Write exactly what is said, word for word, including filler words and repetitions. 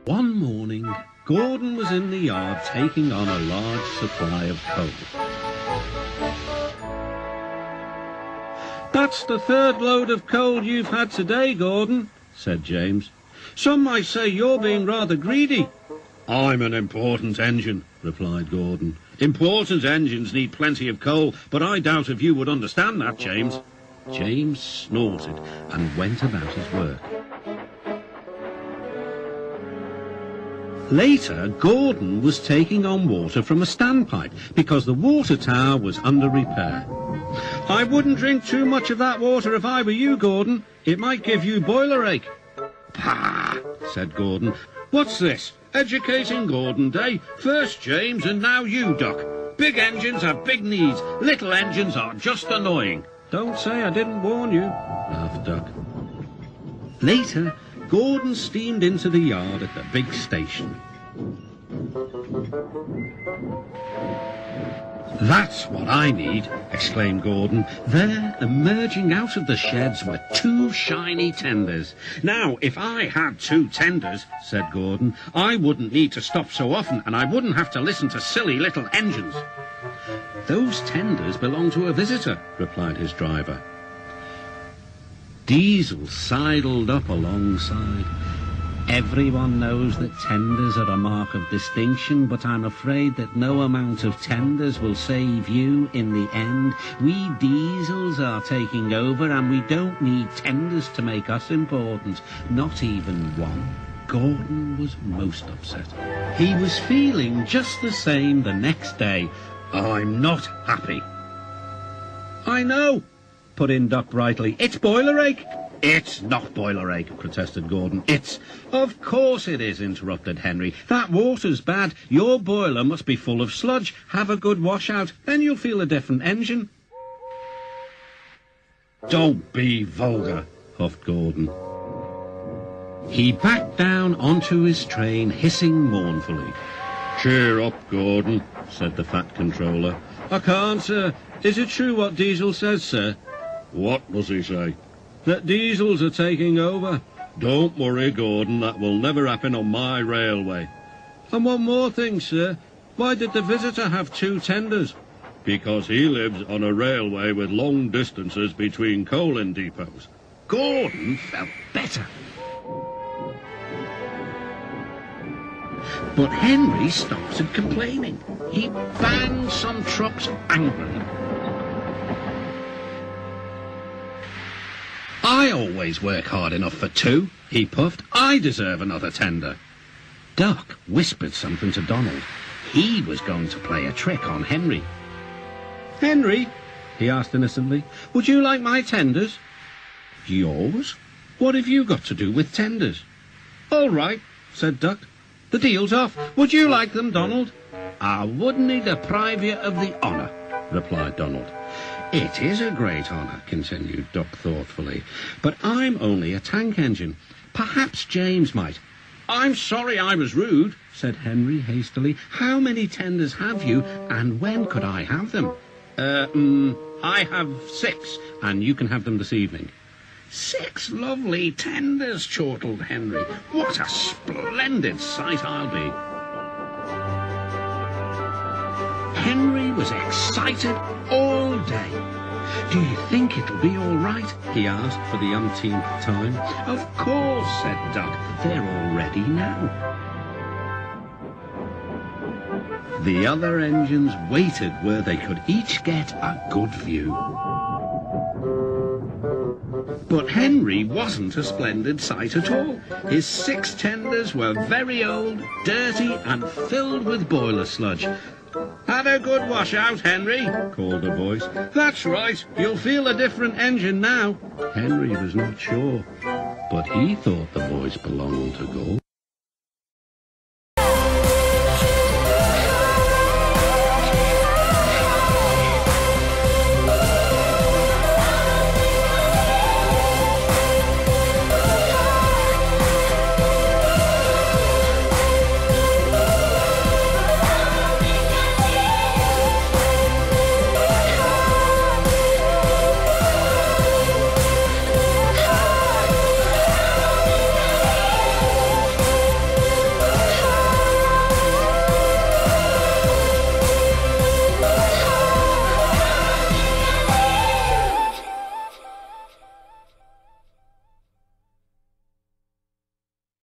One morning, Gordon was in the yard taking on a large supply of coal. "That's the third load of coal you've had today, Gordon," said James. "Some might say you're being rather greedy." "I'm an important engine," replied Gordon. "Important engines need plenty of coal, but I doubt if you would understand that, James." James snorted and went about his work. Later, Gordon was taking on water from a standpipe because the water tower was under repair. "I wouldn't drink too much of that water if I were you, Gordon. It might give you boiler ache." "Pah!" said Gordon. "What's this? Educating Gordon Day? First James and now you, Duck. Big engines have big needs. Little engines are just annoying." "Don't say I didn't warn you," laughed Duck. Later, Gordon steamed into the yard at the big station. "That's what I need," exclaimed Gordon. There, emerging out of the sheds, were two shiny tenders. "Now, if I had two tenders," said Gordon, "I wouldn't need to stop so often, and I wouldn't have to listen to silly little engines." "Those tenders belong to a visitor," replied his driver. Diesel sidled up alongside. "Everyone knows that tenders are a mark of distinction, but I'm afraid that no amount of tenders will save you in the end. We Diesels are taking over, and we don't need tenders to make us important. Not even one." Gordon was most upset. He was feeling just the same the next day. "I'm not happy." "I know," put in Duck brightly. "It's boiler ache." "It's not boiler ache," protested Gordon. "It's—" "Of course it is," interrupted Henry. "That water's bad. Your boiler must be full of sludge. Have a good washout, then you'll feel a different engine." "Don't be vulgar," huffed Gordon. He backed down onto his train, hissing mournfully. "Cheer up, Gordon," said the Fat Controller. "I can't, sir. Is it true what Diesel says, sir?" "What does he say?" "That Diesels are taking over." "Don't worry, Gordon. That will never happen on my railway." "And one more thing, sir. Why did the visitor have two tenders?" "Because he lives on a railway with long distances between coaling depots." Gordon felt better. But Henry started complaining. He banged some trucks angrily. "I always work hard enough for two," he puffed. "I deserve another tender." Duck whispered something to Donald. He was going to play a trick on Henry. "Henry," he asked innocently, "would you like my tenders?" "Yours? What have you got to do with tenders?" "All right," said Duck. "The deal's off. Would you like them, Donald?" "I wouldn't deprive you of the honour," replied Donald. "It is a great honour," continued Duck thoughtfully, "but I'm only a tank engine. Perhaps James might." "I'm sorry I was rude," said Henry hastily. "How many tenders have you, and when could I have them?" Uh, um, I have six, and you can have them this evening." "Six lovely tenders," chortled Henry. "What a splendid sight I'll be." Henry was excited all day. "Do you think it'll be all right?" he asked for the umpteenth time. "Of course," said Duck. "They're all ready now." The other engines waited where they could each get a good view. But Henry wasn't a splendid sight at all. His six tenders were very old, dirty, and filled with boiler sludge. "Had a good washout, Henry?" called a voice. "That's right. You'll feel a different engine now." Henry was not sure, but he thought the voice belonged to Gordon.